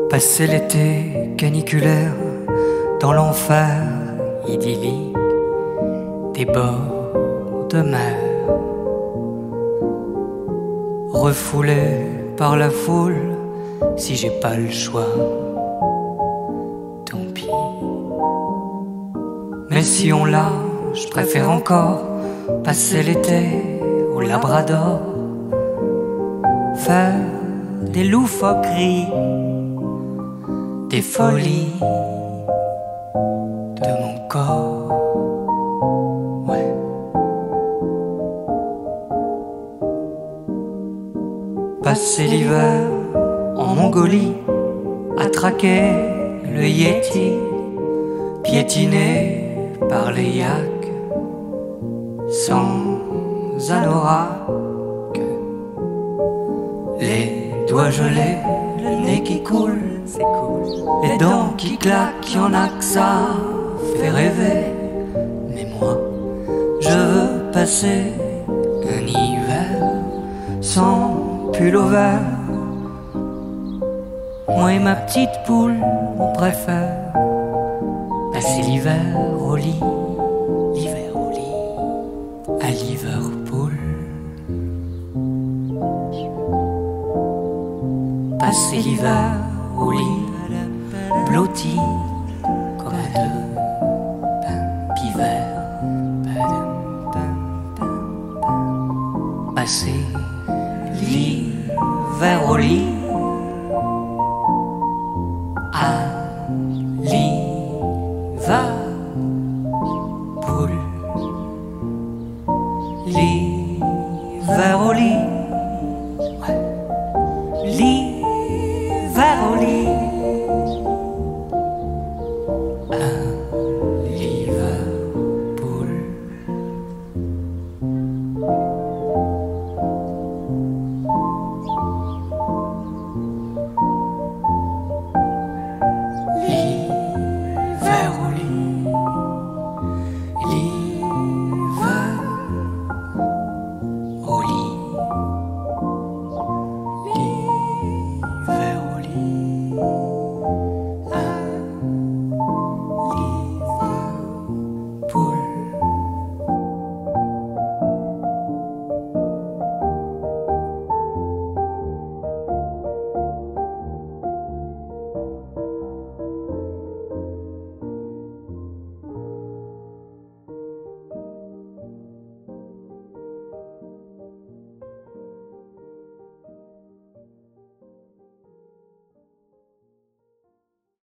Passer l'été caniculaire dans l'enfer idyllique des bords de mer, refoulé par la foule, si j'ai pas le choix, tant pis. Mais si on l'a, je préfère encore passer l'été au Labrador, faire des loufoqueries, des folies de mon corps, ouais. Passer l'hiver en Mongolie, à traquer le Yéti, piétiné par les yaks, sans anorak, les doigts gelés, le nez qui coule, c'est cool, les dents qui claquent, y'en a que ça fait rêver. Mais moi, je veux passer un hiver sans pull au vert. Moi et ma petite poule, on préfère passer l'hiver au lit, l'hiver au lit, à Liverpool. Passer l'hiver au lit, blotti comme à deux pivers. Passer l'hiver au lit,